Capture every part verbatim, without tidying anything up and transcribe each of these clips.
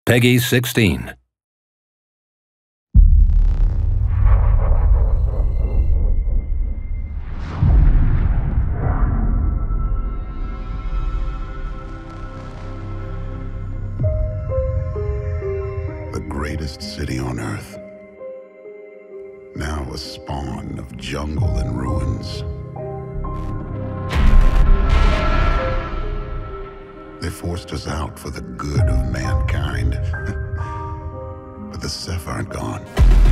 Peggy sixteen. The greatest city on earth, now a spawn of jungle and ruins. They forced us out for the good of mankind, but the Ceph aren't gone.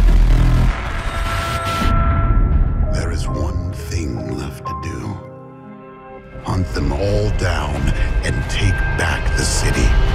There is one thing left to do. Hunt them all down and take back the city.